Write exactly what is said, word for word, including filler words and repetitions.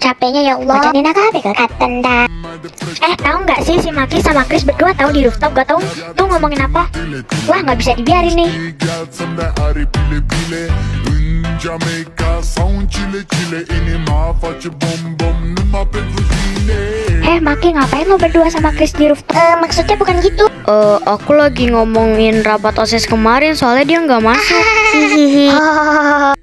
capeknya ya Allah. Jadi nak apa kelihatan dah. Eh tahu nggak sih si Maki sama Chris berdua tahu di rooftop gak tahu tuh ngomongin apa? Wah nggak bisa dibiarin nih. Eh Maki ngapain lo berdua sama Chris di rooftop? Uh, maksudnya bukan gitu. Eh, uh, aku lagi ngomongin rapat OSIS kemarin soalnya dia nggak masuk. Hihihi. Oh,